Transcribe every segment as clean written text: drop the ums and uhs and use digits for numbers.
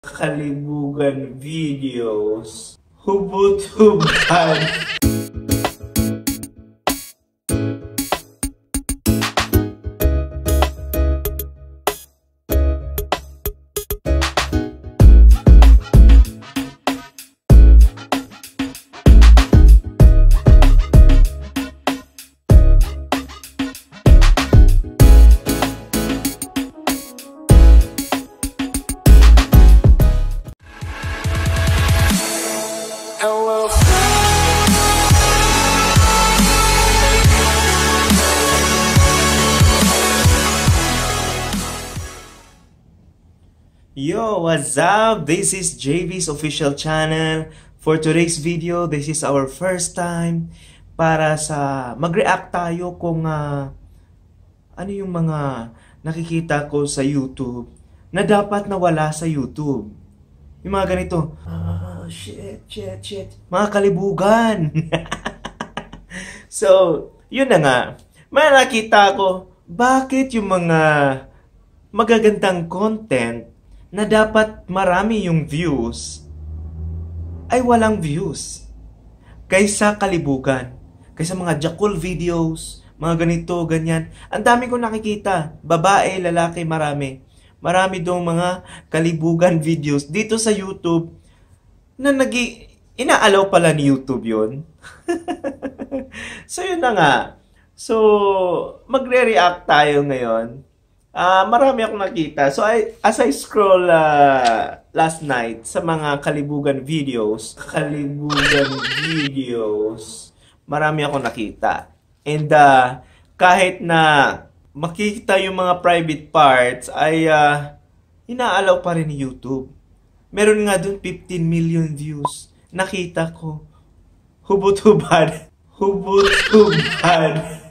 Kalibugan videos. Hubot-hubad. Yo, what's up? This is JV's official channel. For today's video, this is our first time para sa mag-react tayo kung ano yung mga nakikita ko sa YouTube na dapat nawala sa YouTube. Yung mga ganito, shit. Mga kalibugan. So, yun na nga. May nakita ko, bakit yung mga magagandang content na dapat marami yung views ay walang views kaysa kalibugan, kaysa mga jakul videos, mga ganito, ganyan. Ang dami ko nakikita, babae, lalaki, marami dong mga kalibugan videos dito sa YouTube na inaalaw pala ni YouTube yun. So yun na nga. So magre-react tayo ngayon. Marami akong nakita. So, as I scroll last night sa mga kalibugan videos, marami akong nakita. And kahit na makikita yung mga private parts, ay inaalaw pa rin ni YouTube. Meron nga dun 15 million views. Nakita ko. Hubot-hubad. Hubot-hubad.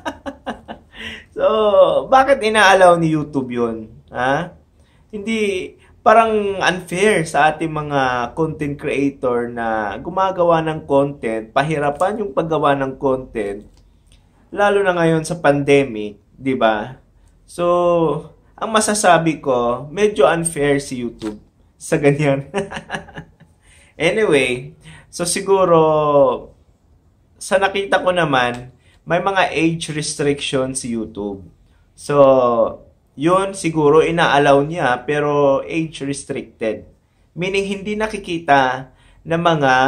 So, bakit inaalaw ni YouTube yun? Ha? Hindi, parang unfair sa ating mga content creator na gumagawa ng content, pahirapan yung paggawa ng content, lalo na ngayon sa pandemic, di ba? So, ang masasabi ko, medyo unfair si YouTube sa ganyan. Anyway, so siguro, sa nakita ko naman, may mga age restriction si YouTube. So, yun siguro inaalaw niya pero age restricted. Meaning hindi nakikita ng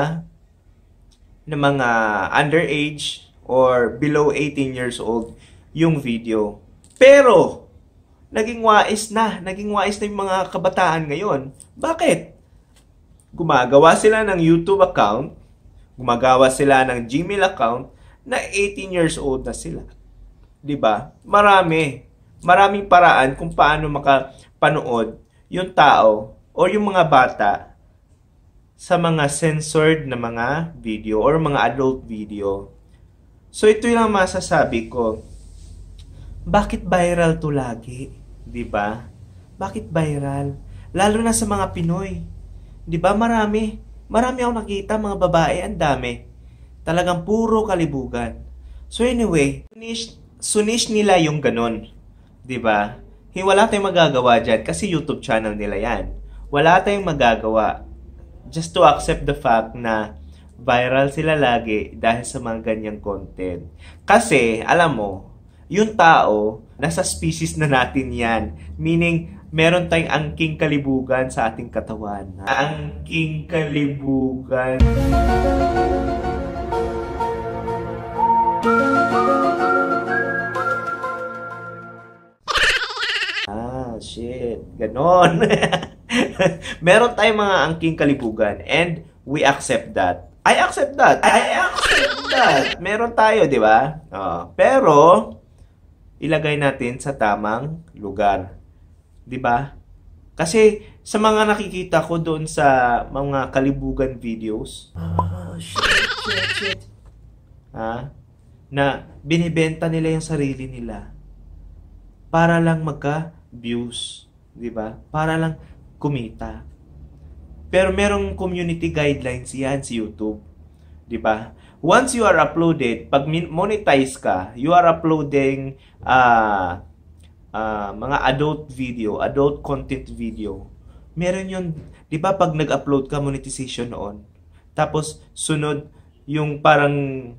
mga underage or below 18 years old yung video. Pero naging wais na yung mga kabataan ngayon. Bakit? Gumagawa sila ng YouTube account, gumagawa sila ng Gmail account, na 18 years old na sila. 'Di ba? Maraming paraan kung paano makapanood yung tao o yung mga bata sa mga censored na mga video or mga adult video. So ito yung masasabi ko. Bakit viral to lagi? 'Di ba? Bakit viral? Lalo na sa mga Pinoy. 'Di ba? Marami akong nakita mga babae, ang dami. Talagang puro kalibugan. So anyway, sunish nila yung ganun. 'Di ba? Wala tayong magagawa dyan kasi YouTube channel nila yan. Wala tayong magagawa. Just to accept the fact na viral sila lagi dahil sa mga ganyang content. Kasi, alam mo, yung tao, nasa species na natin yan. Meaning, meron tayong angking kalibugan sa ating katawan. Angking kalibugan. Shit, ganon. Meron tayong mga angking kalibugan and we accept that. I accept that. Meron tayo, di ba? Pero ilagay natin sa tamang lugar. Di ba? Kasi sa mga nakikita ko doon sa mga kalibugan videos, shit. Na binibenta nila yung sarili nila para lang views, 'di ba? Para lang kumita. Pero merong community guidelines yan si YouTube, 'di ba? Once you are uploaded, pag monetize ka, you are uploading mga adult content video. meron yun, di ba pag nag-upload ka, monetization noon. Tapos, sunod, yung parang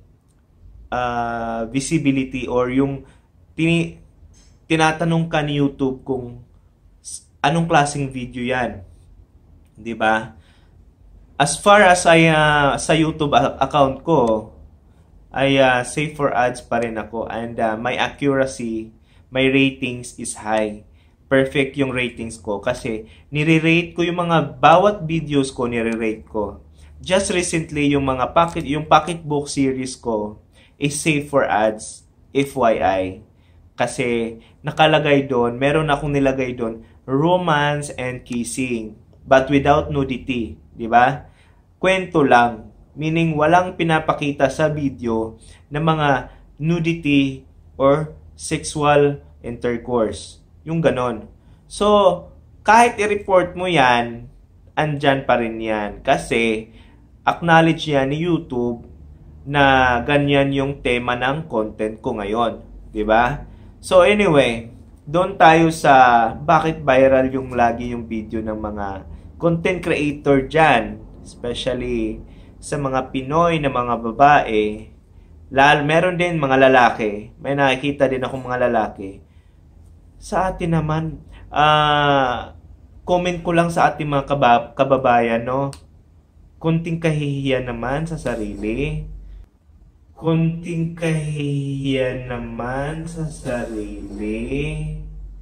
visibility or yung tinatanong ka ni YouTube kung anong klaseng video yan. Di ba? As far as sa YouTube account ko, ay safe for ads pa rin ako. And my accuracy, my ratings is high. Perfect yung ratings ko kasi nire-rate ko yung mga bawat videos ko, nire-rate ko. Just recently, yung pocketbook series ko is safe for ads, FYI. Kasi nakalagay doon, meron akong nilagay doon, romance and kissing, but without nudity, di ba? Kwento lang, meaning walang pinapakita sa video ng mga nudity or sexual intercourse. Yung ganon. So, kahit i-report mo yan, andyan pa rin yan. Kasi, acknowledge yan ni YouTube na ganyan yung tema ng content ko ngayon. Diba? So, anyway, doon tayo sa bakit viral yung lagi yung video ng mga content creator dyan. Especially sa mga Pinoy na mga babae. Meron din mga lalaki. May nakikita din akong mga lalaki. Sa atin naman, comment ko lang sa ating mga kababayan, no? Konting kahihiyan naman sa sarili. Konting kahihiyan naman sa sarili.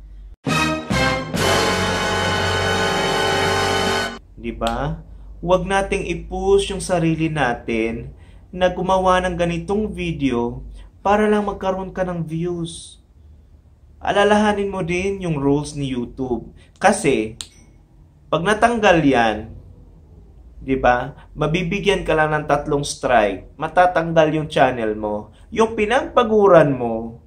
Diba? Huwag nating i-push yung sarili natin na gumawa ng ganitong video para lang magkaroon ka ng views. Alalahanin mo din yung rules ni YouTube. Kasi, pag natanggal yan, di ba, mabibigyan ka lang ng 3 strike, matatanggal yung channel mo. Yung pinagpaguran mo,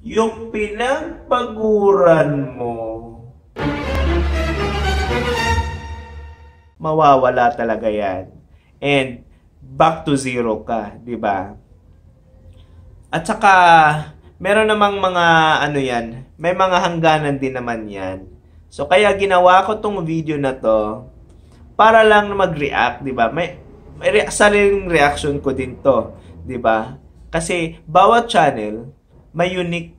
mawawala talaga yan. And, back to zero ka, di ba? At saka, meron namang mga may mga hangganan din naman yan. So, kaya ginawa ko tong video na to para lang mag-react, di ba? May sariling reaction ko din to, di ba? Kasi, bawat channel, may unique,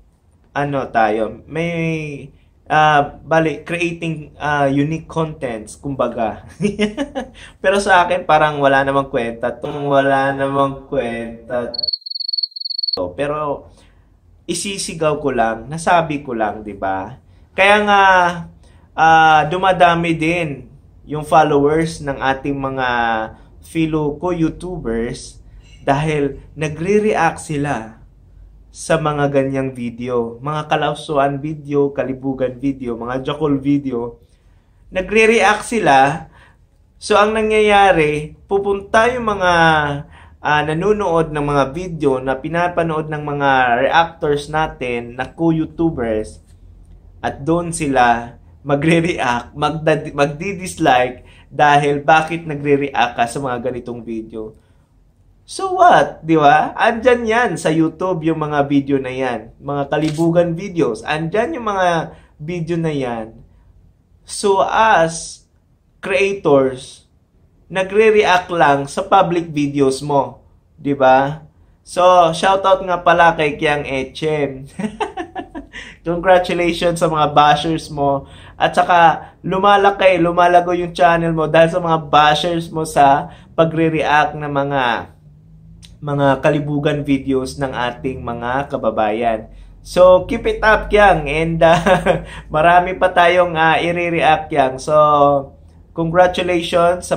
creating unique contents, kumbaga. Pero sa akin, parang wala namang kwenta. Pero, isisigaw ko lang, nasabi ko lang, di ba? Kaya nga, dumadami din yung followers ng ating mga fellow YouTubers dahil nagre-react sila sa mga ganyang video, mga kalausuan video, kalibugan video, mga jakol video. Nagre-react sila. So, ang nangyayari, pupunta yung mga nanonood ng mga video na pinapanood ng mga reactors natin na YouTubers at doon sila magre-react, magdi-dislike dahil bakit nagre-react ka sa mga ganitong video. So what? Di ba? Andyan yan sa YouTube yung mga video na yan. Mga kalibugan videos. Andyan yung mga video na yan. So as creators, nagre-react lang sa public videos mo. Di ba? So, shoutout nga pala kay Kiang Etchem. Congratulations sa mga bashers mo. At saka, lumalago yung channel mo dahil sa mga bashers mo sa pagre-react ng mga kalibugan videos ng ating mga kababayan. So, keep it up, Kiang. And marami pa tayong i-react, Kiang. So, congratulations sa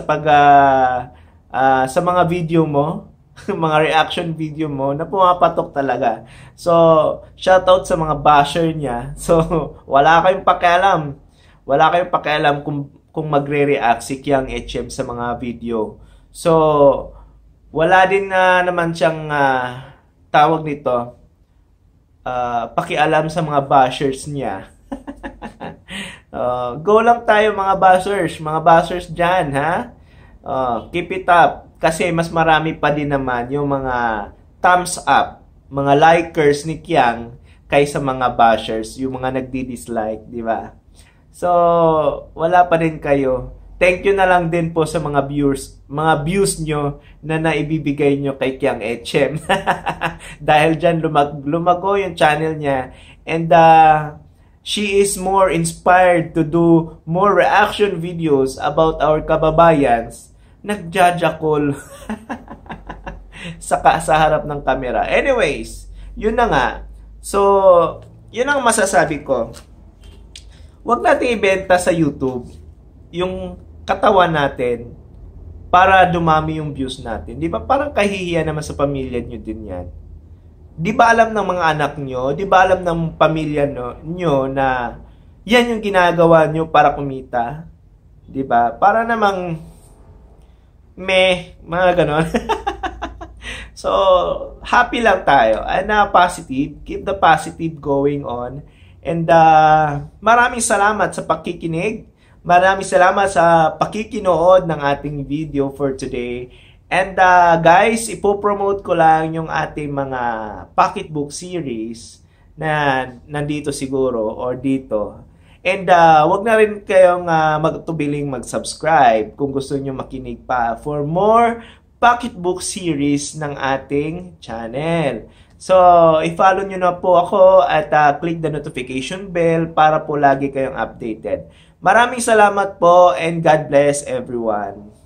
sa mga video mo, mga reaction video mo na pumapatok talaga. So, shoutout sa mga basher niya. So, wala kayong pakialam. Wala kayong pakialam kung magre-react si Kiang Etchem sa mga video. So, wala din naman siyang tawag nito, pakialam sa mga bashers niya. Go lang tayo mga bashers dyan, ha? Keep it up. Kasi mas marami pa din naman yung mga thumbs up, mga likers ni Kiang kaysa mga bashers, yung mga nagdi-dislike, di ba? So, wala pa din kayo. thank you na lang din po sa mga views nyo na naibibigay nyo kay Kiang Etchem. Dahil dyan lumago yung channel niya. And she is more inspired to do more reaction videos about our kababayans. Nagjajakol sa harap ng camera. Anyways, yun na nga. So, yun ang masasabi ko. Huwag natin ibenta sa YouTube yung katawan natin para dumami yung views natin. Di ba? Parang kahihiya naman sa pamilya nyo din yan. Di ba alam ng mga anak nyo? Di ba alam ng pamilya nyo na yan yung ginagawa nyo para kumita? Di ba? Para namang mga ganon. So, happy lang tayo. And positive. Keep the positive going on. And maraming salamat sa pakikinig. Maraming salamat sa pakikinood ng ating video for today. And guys, ipopromote ko lang yung ating mga pocketbook series na nandito siguro or dito. And wag na rin kayong magtubiling mag-subscribe kung gusto nyo makinig pa for more pocketbook series ng ating channel. So, i-follow nyo na po ako at click the notification bell para po lagi kayong updated. Maraming salamat po and God bless everyone.